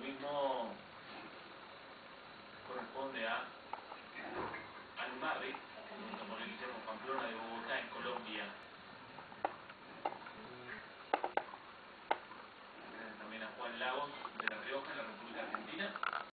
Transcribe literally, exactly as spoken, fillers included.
mismo corresponde a Almarri, como Guillermo Pamplona de